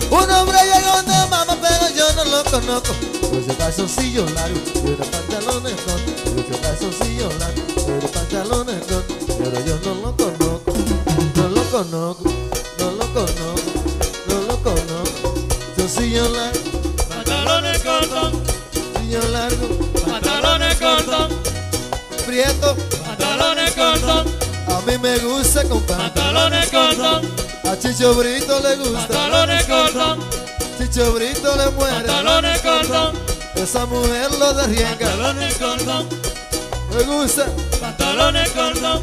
Un hombre llegó de mamá, pero yo no lo conozco. Usa calzoncillo largo, tiene pantalones con. Usa calzoncillo largo, tiene pantalones con. Pero yo no lo conozco, no lo conozco, no lo conozco, no lo conozco. Calzoncillo largo, Pantalones cortos, calzoncillo largo, pantalones cortos, prieto. pantalones cortos, A mí me gusta, compadre. pantalones cortos, A Chicho Brito le gusta, pantalones cortos, Chicho Brito le muere. pantalones cortos, Esa mujer lo derrienga. pantalones cortos, Me gusta. pantalones cortos.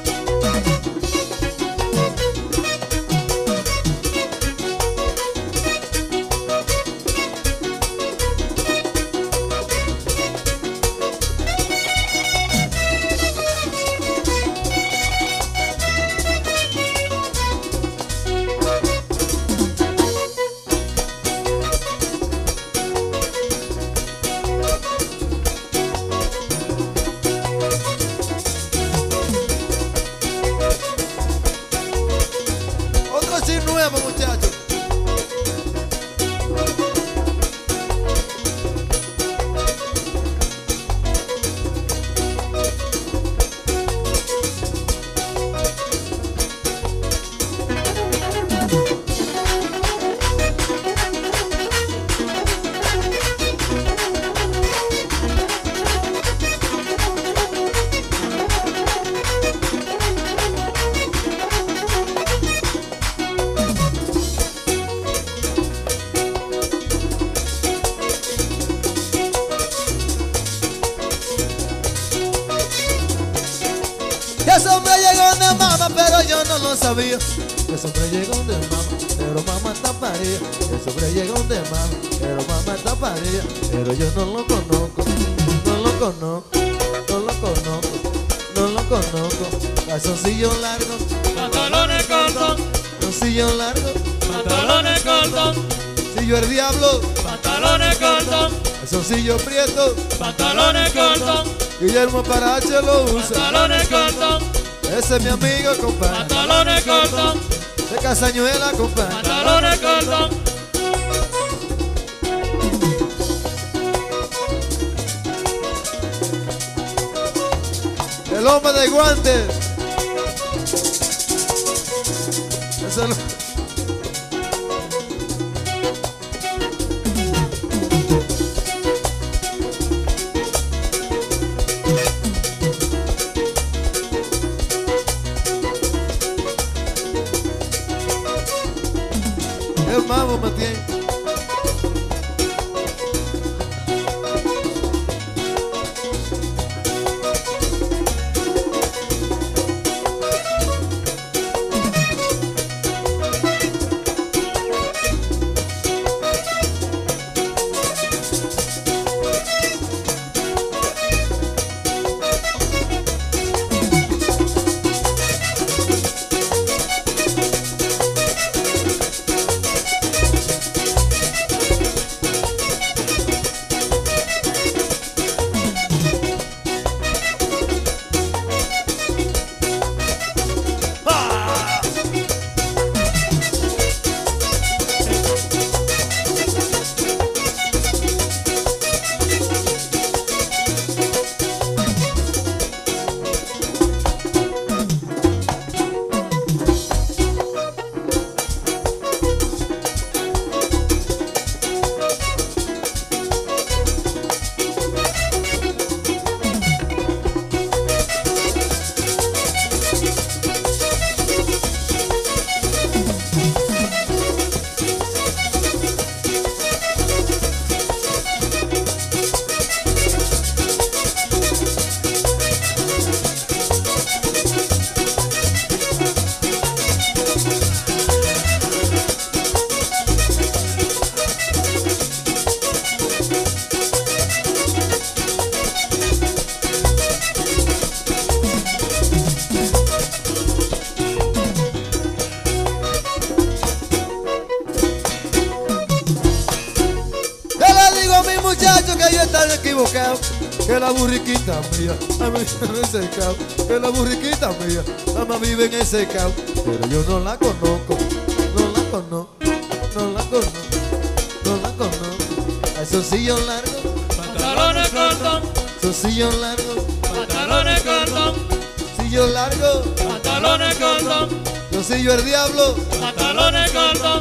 Otro chip nuevo, muchachos. Ese hombre llegó de mamá, pero yo no lo sabía. Ese hombre llegó de mamá, pero mamá está parida. Ese hombre llegó de mamá, pero mamá está parida. Pero yo no lo conozco, no lo conozco, no lo conozco, no lo conozco. Calzoncillo largo, Pantalones cortos, calzoncillo largo. pantalones cortos, Calzoncillo el diablo, pantalones cortos, calzoncillo prieto. pantalones cortos, Guillermo Parache lo usa. pantalones cortos, Ese es mi amigo, compadre. pantalones cortos, De Casañuela, compadre. pantalones cortos. El hombre de guantes. Ese lo... El mamo me tiene. muchachos que yo estaba equivocado, que la burriquita mía a mí me ha secado, que la burriquita mía nada más vive en ese cao, pero yo no la conozco, no la conozco, no la conozco, no la conozco. Hay solcillos largos, Pantalones cortos, solcillos largos, pantalones cortos, solcillos largos, pantalones cortos, solcillo el diablo. pantalones cortos.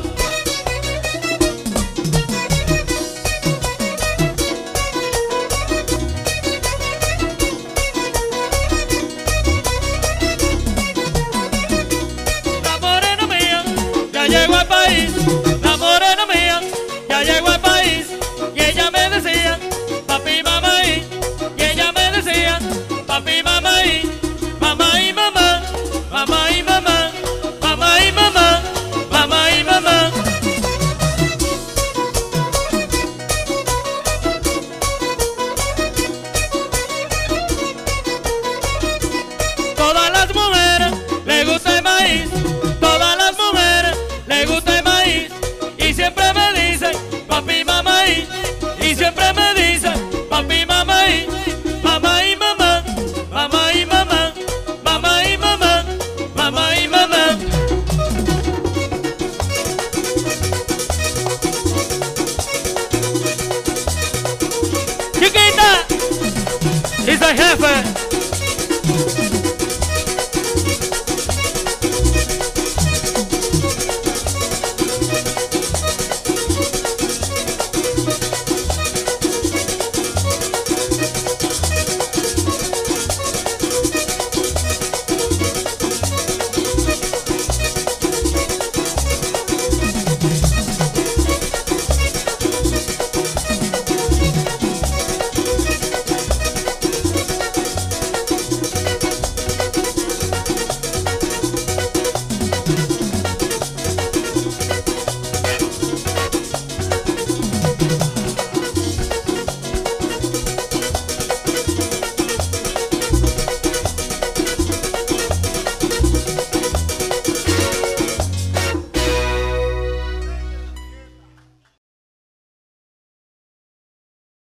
La morena mía ya llegó al país, la morena mía ya llegó al país, y ella me decía, papi, mamá, y ella me decía, papi, mamá, y mamá, y mamá, mamá, y mamá, mamá, y mamá, mamá, y mamá. Todas las mujeres le gusta el maíz, todas las mujeres le gusta el maíz, y siempre me dicen, papi, mamá, y siempre me dicen, papi, mamá, mamá, y mamá, mamá, y mamá, mamá, y mamá, mamá, y mamá. Chiquita, dice el jefe.